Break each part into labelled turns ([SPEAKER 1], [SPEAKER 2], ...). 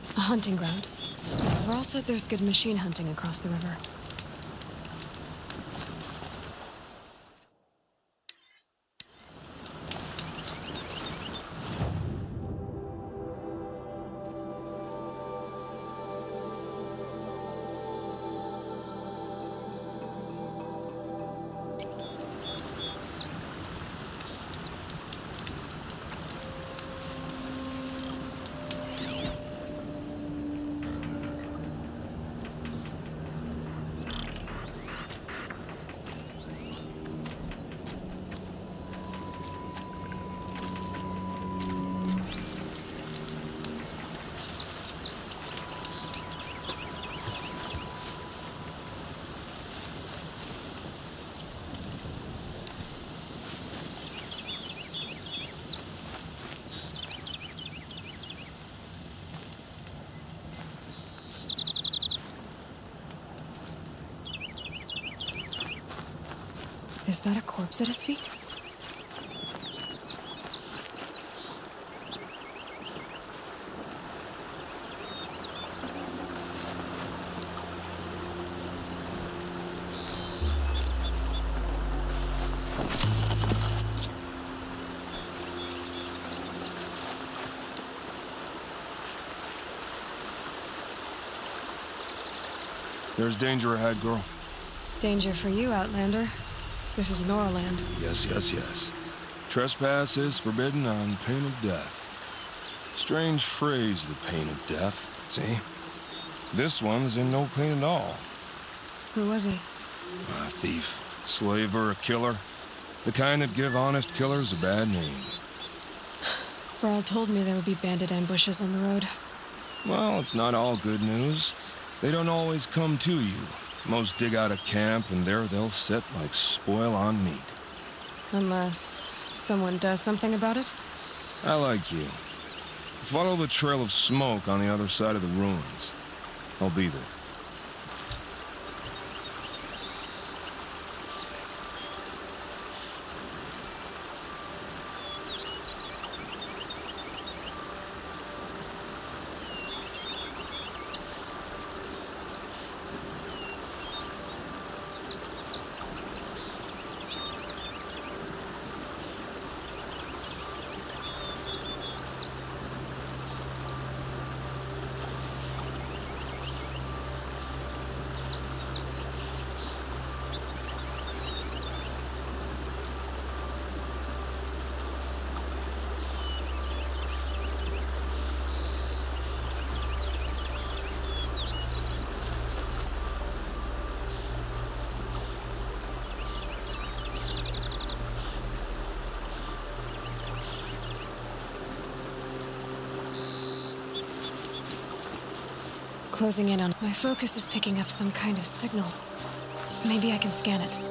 [SPEAKER 1] A hunting ground. Varl said there's good machine hunting across the river. Is that a corpse at his feet?
[SPEAKER 2] There's danger ahead, girl.
[SPEAKER 1] Danger for you, Outlander. This is Norland.
[SPEAKER 2] Yes, yes, yes. Trespass is forbidden on pain of death. Strange phrase, the pain of death. See? This one's in no pain at all.
[SPEAKER 1] Who was he?
[SPEAKER 2] A thief, slaver, a killer. The kind that give honest killers a bad name.
[SPEAKER 1] Varl told me there would be bandit ambushes on the road.
[SPEAKER 2] Well, it's not all good news. They don't always come to you. Most dig out a camp, and there they'll sit like spoil on meat.
[SPEAKER 1] Unless someone does something about it?
[SPEAKER 2] I like you. Follow the trail of smoke on the other side of the ruins. I'll be there.
[SPEAKER 1] Closing in on... My focus is picking up some kind of signal. Maybe I can scan it.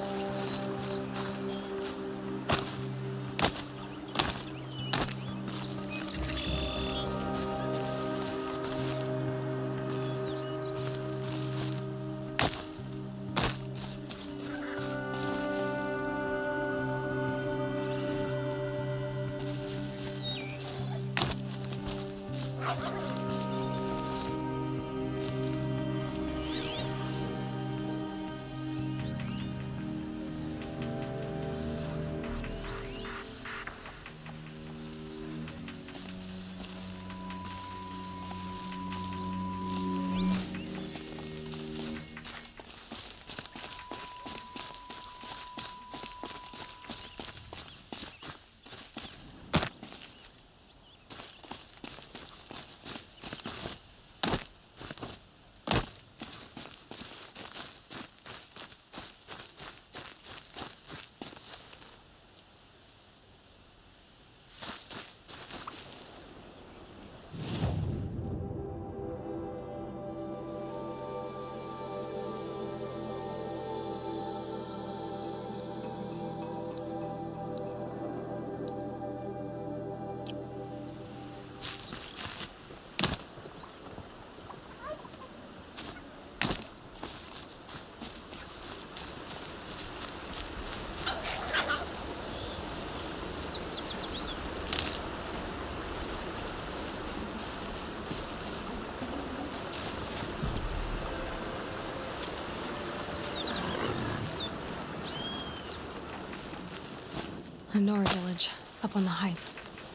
[SPEAKER 1] A Nora village, up on the heights.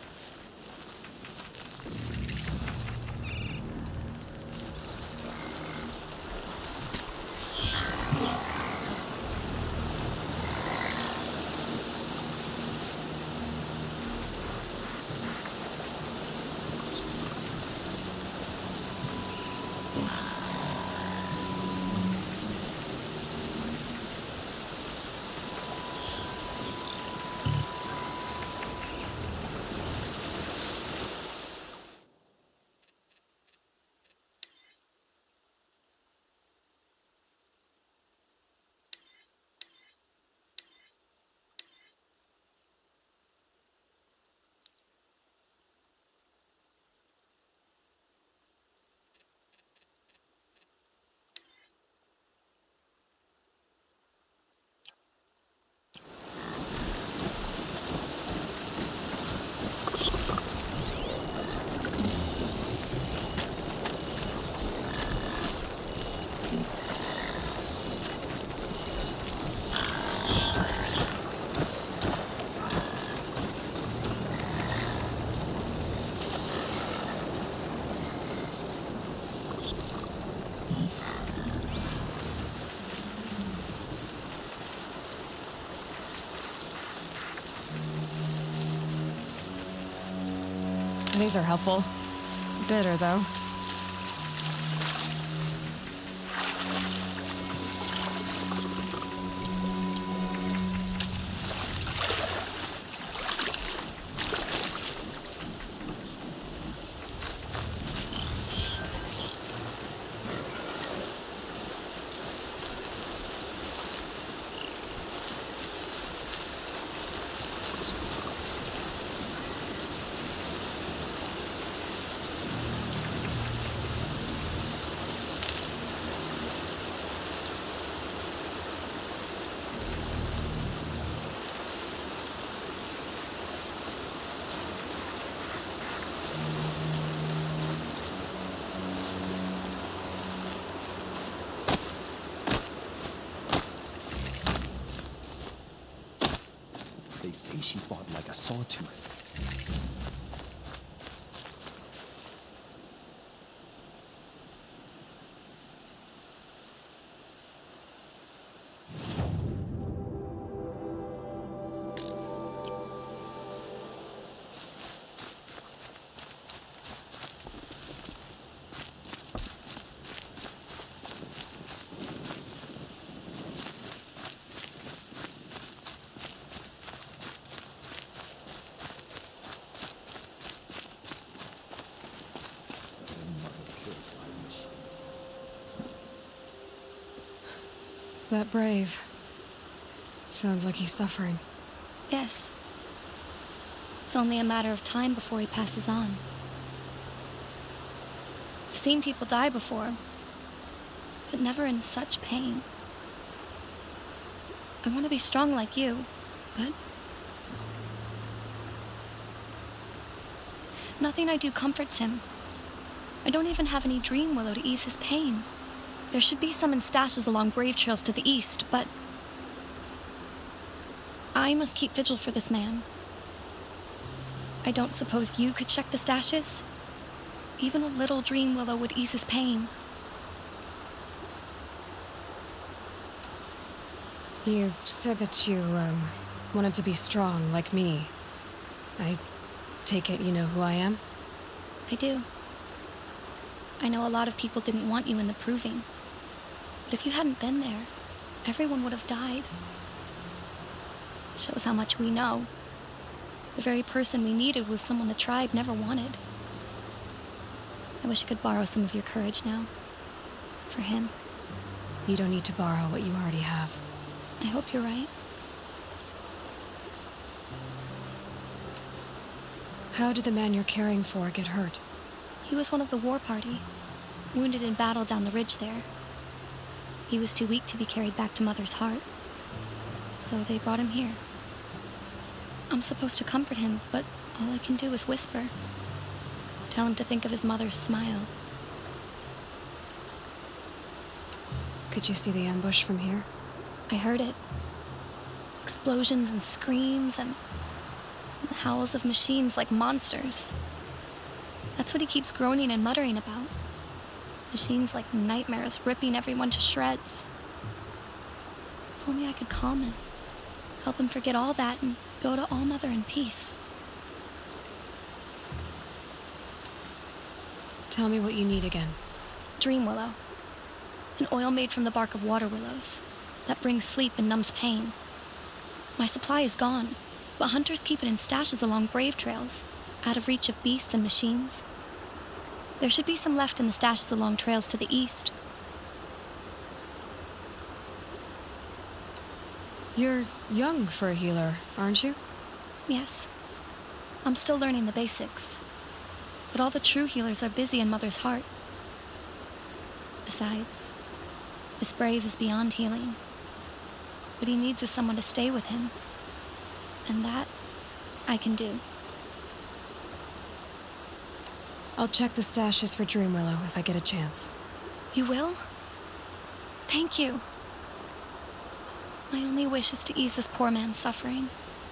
[SPEAKER 1] These are helpful. Bitter, though.
[SPEAKER 3] They say she fought like a sawtooth.
[SPEAKER 1] That brave. Sounds like he's suffering.
[SPEAKER 4] Yes. It's only a matter of time before he passes on. I've seen people die before, but never in such pain. I want to be strong like you, but nothing I do comforts him. I don't even have any dream willow to ease his pain. There should be some in stashes along brave trails to the east, but I must keep vigil for this man. I don't suppose you could check the stashes? Even a little dream willow would ease his pain.
[SPEAKER 1] You said that you, wanted to be strong like me. I take it you know who I am?
[SPEAKER 4] I do. I know a lot of people didn't want you in the proving. But if you hadn't been there, everyone would have died. Shows how much we know. The very person we needed was someone the tribe never wanted. I wish I could borrow some of your courage now. For him.
[SPEAKER 1] You don't need to borrow what you already have.
[SPEAKER 4] I hope you're right.
[SPEAKER 1] How did the man you're caring for get hurt?
[SPEAKER 4] He was one of the war party, wounded in battle down the ridge there. He was too weak to be carried back to Mother's heart, so they brought him here. I'm supposed to comfort him, but all I can do is whisper. Tell him to think of his mother's smile.
[SPEAKER 1] Could you see the ambush from here?
[SPEAKER 4] I heard it. Explosions and screams, and The howls of machines like monsters. That's what he keeps groaning and muttering about. Machines like nightmares ripping everyone to shreds. If only I could calm him. Help him forget all that and go to All Mother in peace.
[SPEAKER 1] Tell me what you need again.
[SPEAKER 4] Dream willow. An oil made from the bark of water willows that brings sleep and numbs pain. My supply is gone, but hunters keep it in stashes along brave trails, out of reach of beasts and machines. There should be some left in the stashes along trails to the east.
[SPEAKER 1] You're young for a healer, aren't you?
[SPEAKER 4] Yes. I'm still learning the basics. But all the true healers are busy in Mother's heart. Besides, this brave is beyond healing. What he needs is someone to stay with him. And that, I can do.
[SPEAKER 1] I'll check the stashes for Dream Willow if I get a chance.
[SPEAKER 4] You will? Thank you. My only wish is to ease this poor man's suffering.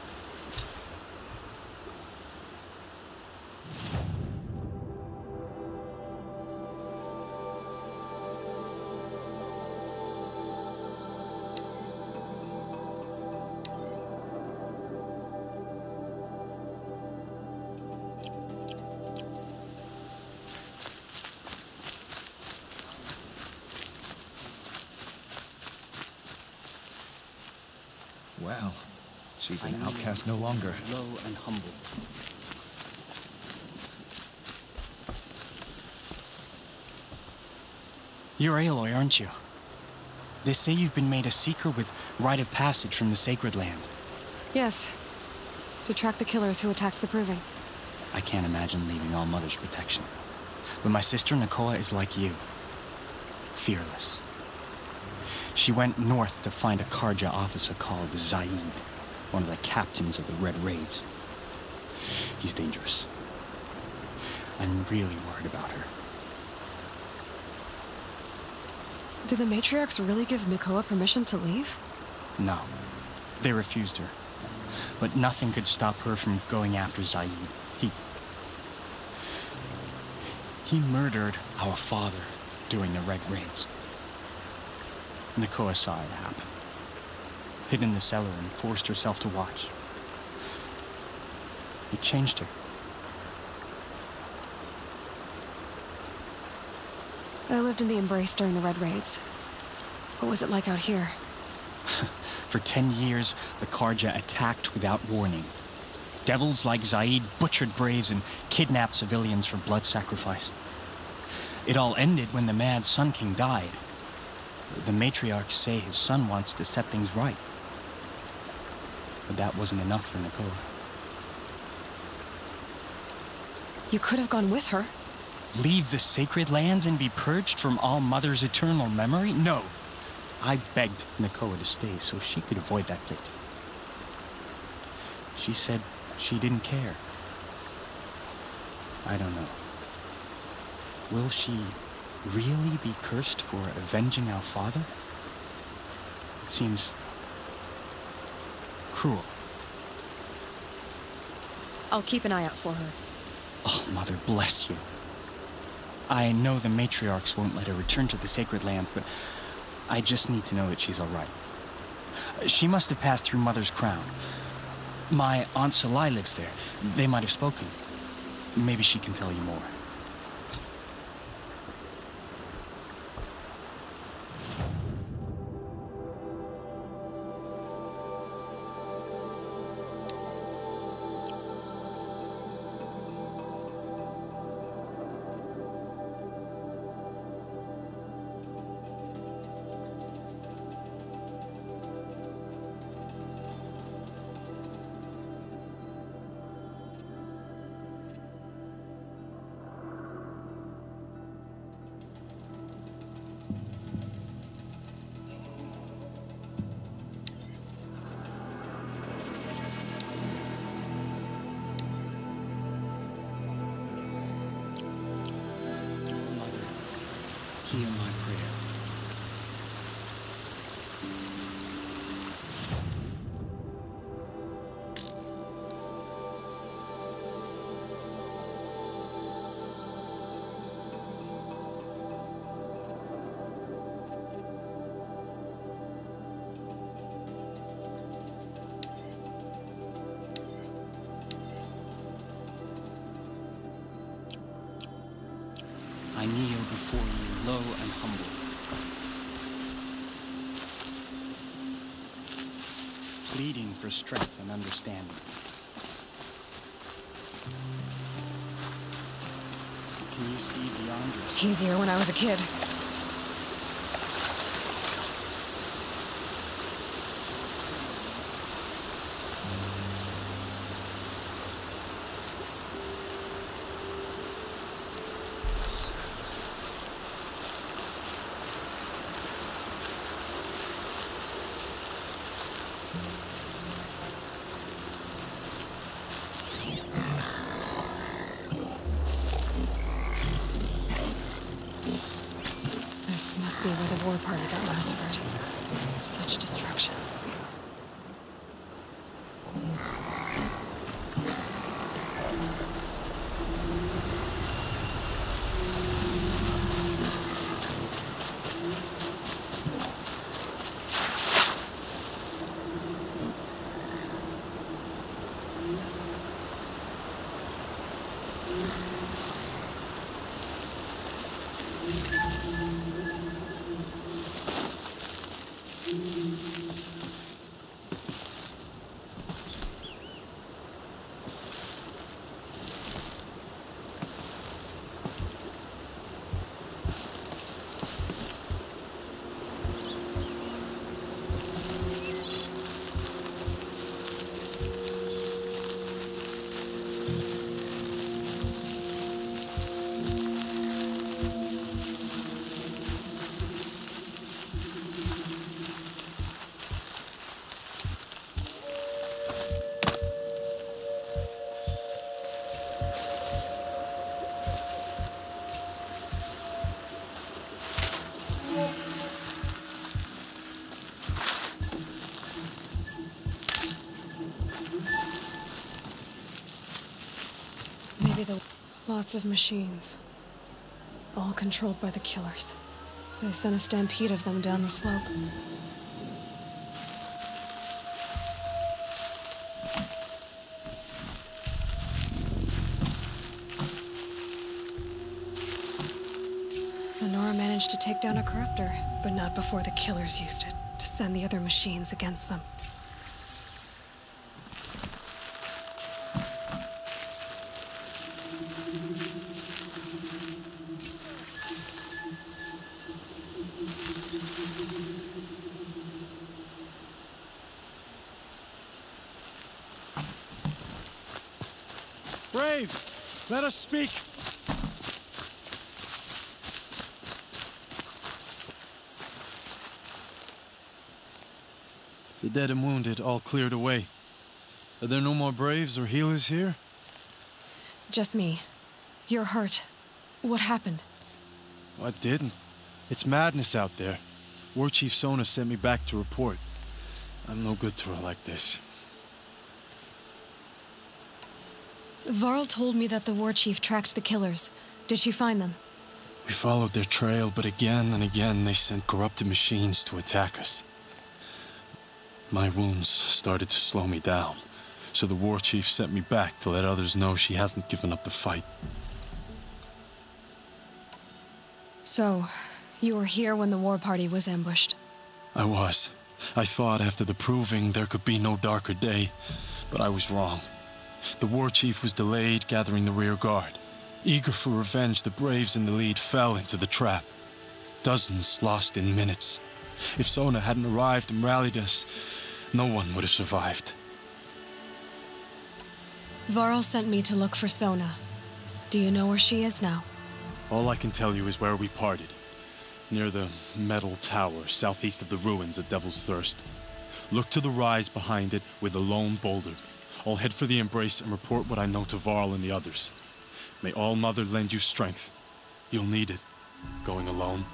[SPEAKER 3] Well, she's an outcast no longer.
[SPEAKER 5] Low and humble. You're Aloy, aren't you? They say you've been made a seeker with rite of passage from the sacred land.
[SPEAKER 1] Yes. To track the killers who attacked the Proving.
[SPEAKER 5] I can't imagine leaving All Mother's protection. But my sister Nakoa is like you. Fearless. She went north to find a Karja officer called Zaid, one of the captains of the Red Raids. He's dangerous. I'm really worried about her.
[SPEAKER 1] Did the matriarchs really give Nakoa permission to leave?
[SPEAKER 5] No. They refused her. But nothing could stop her from going after Zaid. He murdered our father during the Red Raids. Nakoa saw it happen. Hid in the cellar and forced herself to watch. It changed her.
[SPEAKER 1] I lived in the Embrace during the Red Raids. What was it like out here?
[SPEAKER 5] For 10 years, the Karja attacked without warning. Devils like Zaid butchered braves and kidnapped civilians for blood sacrifice. It all ended when the mad Sun King died. The matriarchs say his son wants to set things right. But that wasn't enough for Nakoa.
[SPEAKER 1] You could have gone with her.
[SPEAKER 5] Leave the sacred land and be purged from All Mother's eternal memory? No. I begged Nakoa to stay so she could avoid that fate. She said she didn't care. I don't know. Will she really be cursed for avenging our father? It seems cruel.
[SPEAKER 1] I'll keep an eye out for her.
[SPEAKER 5] Oh, Mother bless you. I know the matriarchs won't let her return to the sacred land, but I just need to know that she's all right. She must have passed through Mother's crown. My Aunt Salai lives there. They might have spoken. Maybe she can tell you more. Hear my prayer. I kneel before you, low and humble. Pleading for strength and understanding. Can you see beyond yourself?
[SPEAKER 1] Easier when I was a kid. This must be where the war party got massacred. Such destruction. Maybe lots of machines. All controlled by the killers. They sent a stampede of them down the slope. Lenora managed to take down a corruptor, but not before the killers used it to send the other machines against them.
[SPEAKER 6] Brave, let us speak. The dead and wounded all cleared away. Are there no more braves or healers here?
[SPEAKER 1] Just me. You're hurt. What happened?
[SPEAKER 6] I didn't. It's madness out there. War Chief Sona sent me back to report. I'm no good to her like this.
[SPEAKER 1] Varl told me that the war chief tracked the killers. Did she find them?
[SPEAKER 6] We followed their trail, but again and again they sent corrupted machines to attack us. My wounds started to slow me down, so the war chief sent me back to let others know she hasn't given up the fight.
[SPEAKER 1] So, you were here when the war party was ambushed?
[SPEAKER 6] I was. I thought after the proving there could be no darker day, but I was wrong. The war chief was delayed gathering the rear guard. Eager for revenge, the braves in the lead fell into the trap. Dozens lost in minutes. If Sona hadn't arrived and rallied us, no one would have survived.
[SPEAKER 1] Varl sent me to look for Sona. Do you know where she is now?
[SPEAKER 6] All I can tell you is where we parted. Near the metal tower, southeast of the ruins at Devil's Thirst. Look to the rise behind it with a lone boulder. I'll head for the embrace and report what I know to Varl and the others. May All Mother lend you strength. You'll need it, going alone.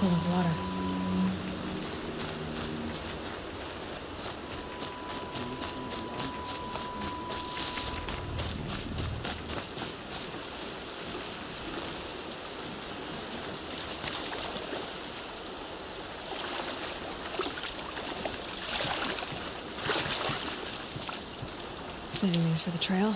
[SPEAKER 1] full of water. Saving these for the trail.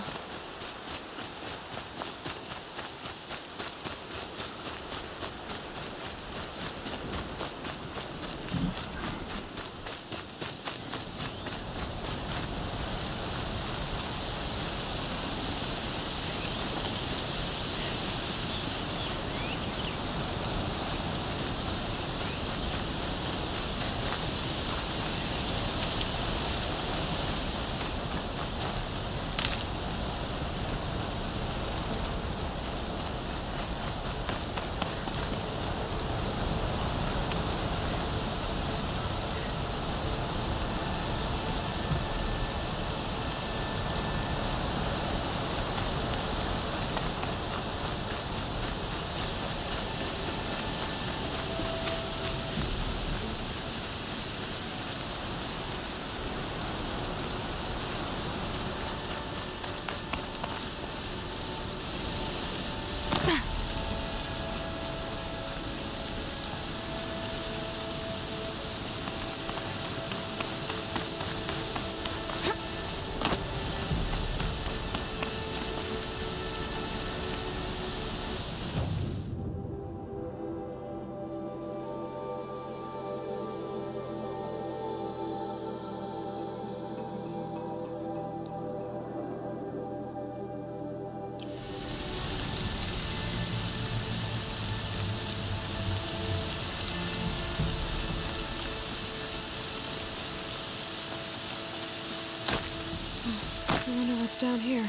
[SPEAKER 1] I wonder what's down here.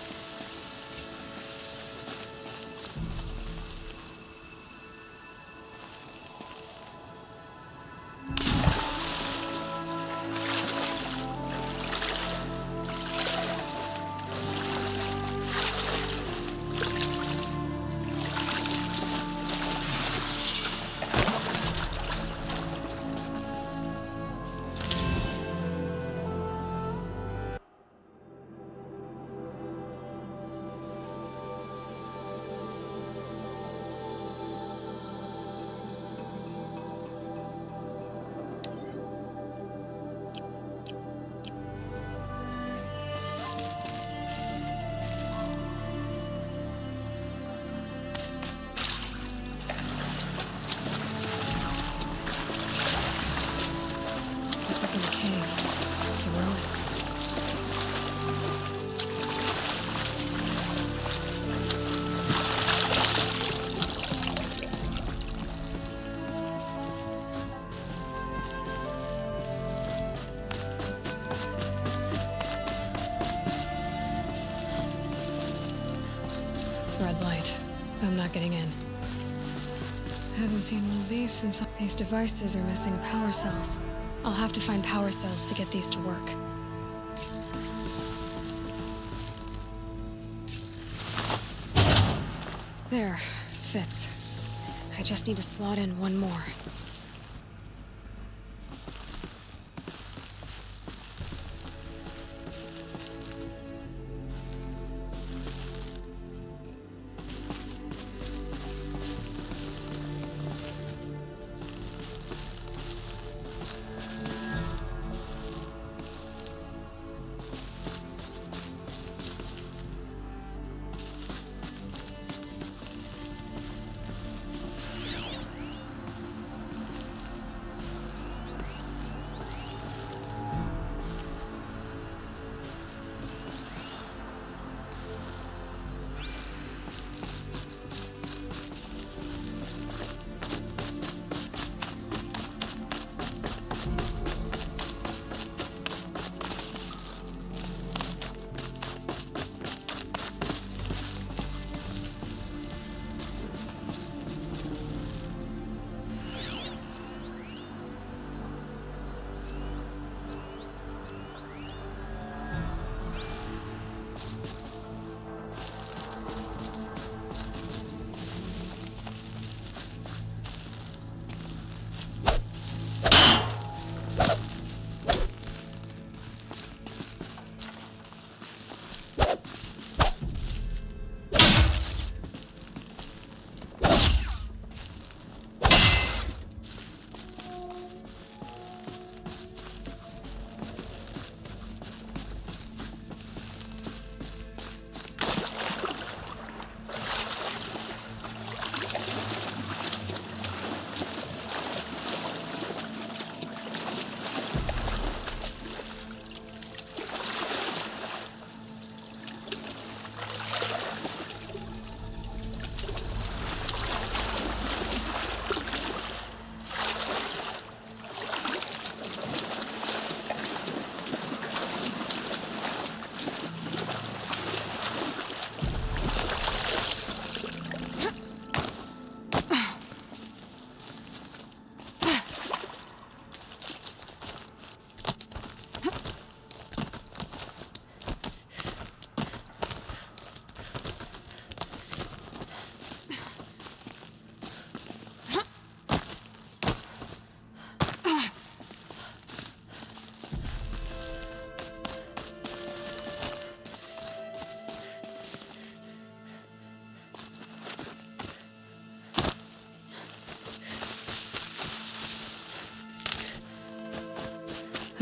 [SPEAKER 1] This isn't a cave. It's a ruin. Red light. I'm not getting in. Haven't seen one of these since these devices are missing power cells. I'll have to find power cells to get these to work. There. Fits. I just need to slot in one more.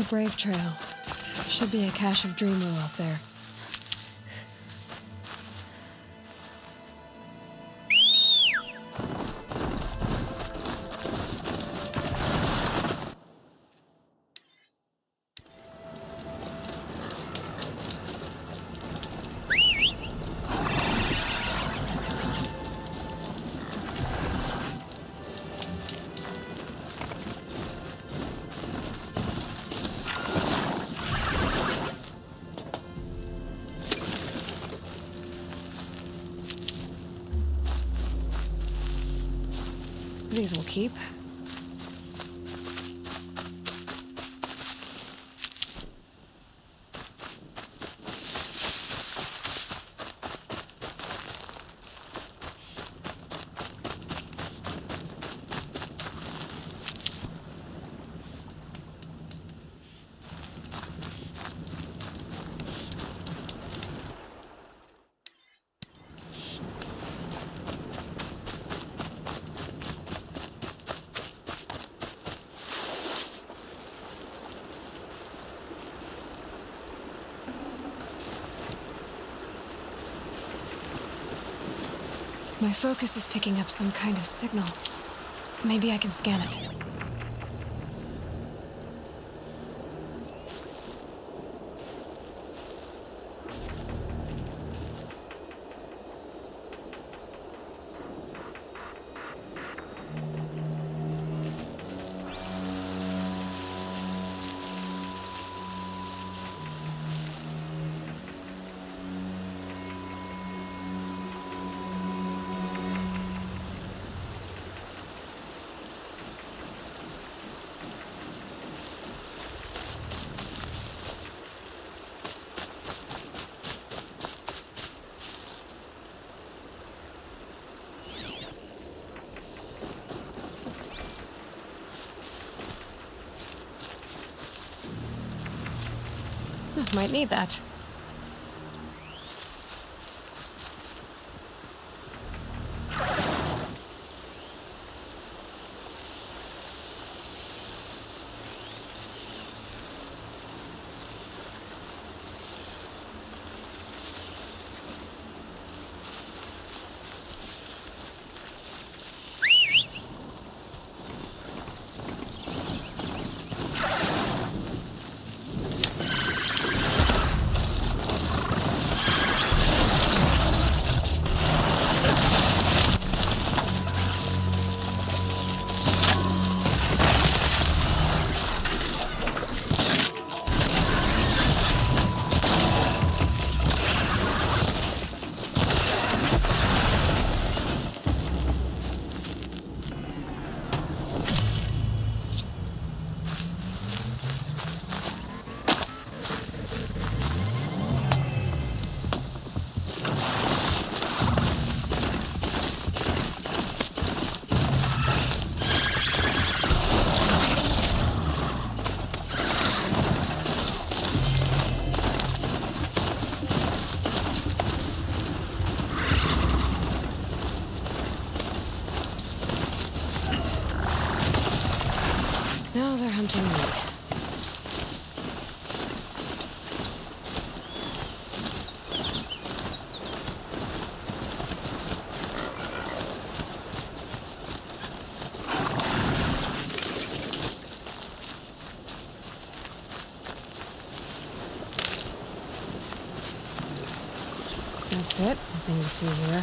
[SPEAKER 1] Brave Trail. Should be a cache of dream wheel up there. These will keep. My focus is picking up some kind of signal. Maybe I can scan it. Might need that. Now they're hunting me. That's it. Nothing to see here.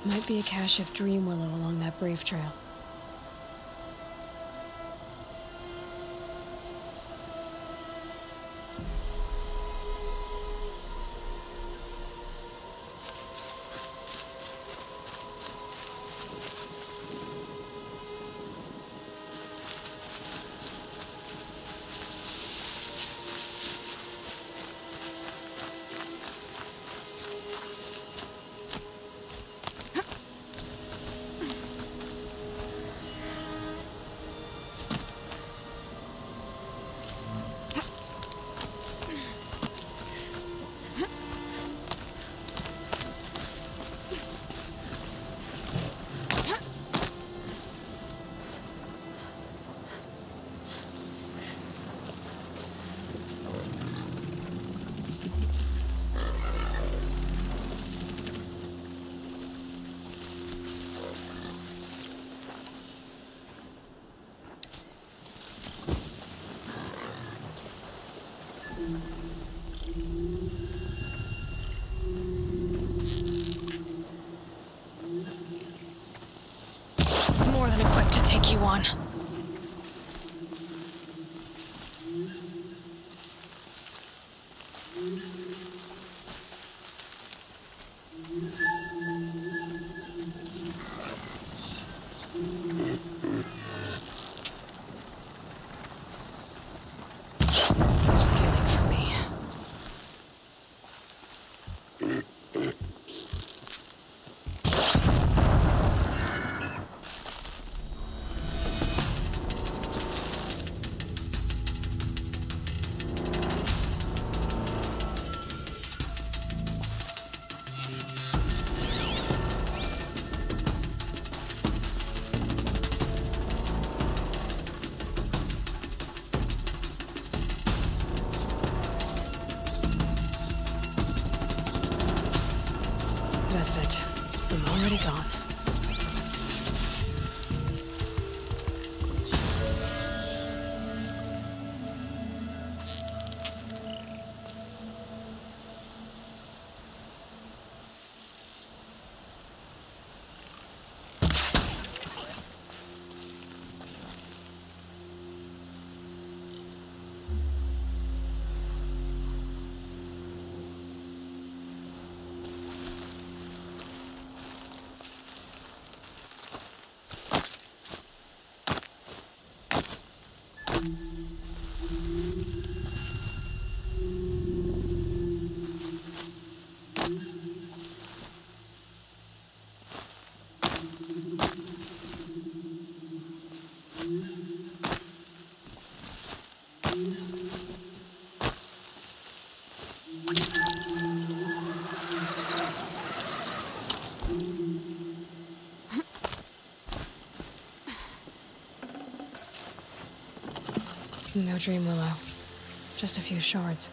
[SPEAKER 1] Might be a cache of dream willow along that brave trail. More than equipped to take you on. You're scanning for me. That's it. I'm already gone. No dream willow. Just a few shards.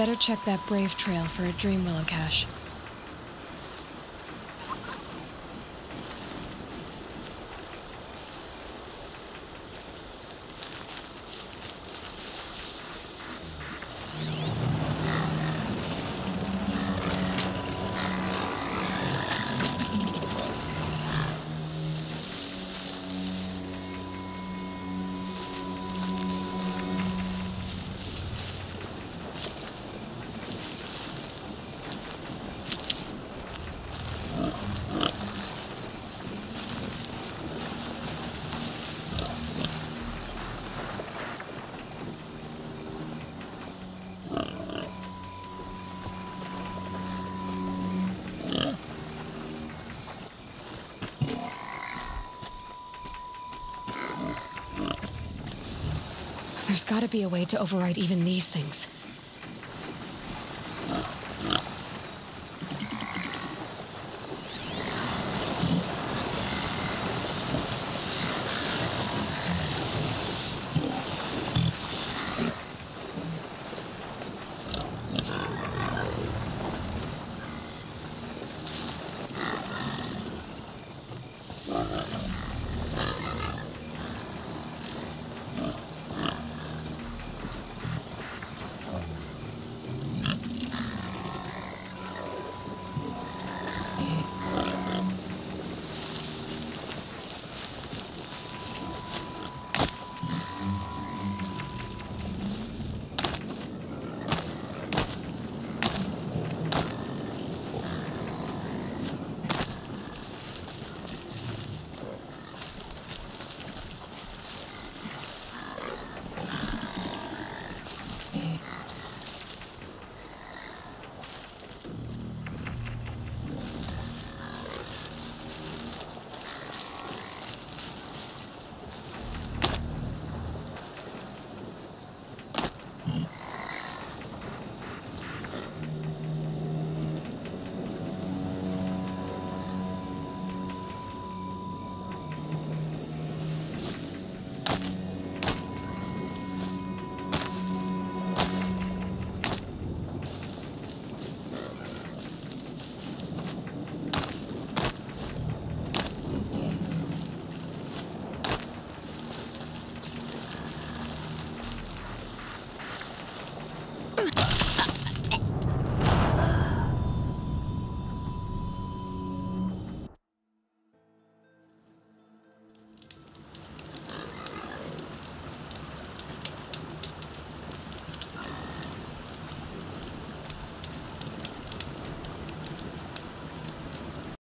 [SPEAKER 1] better check that Brave Trail for a Dream Willow cache. There's gotta be a way to override even these things.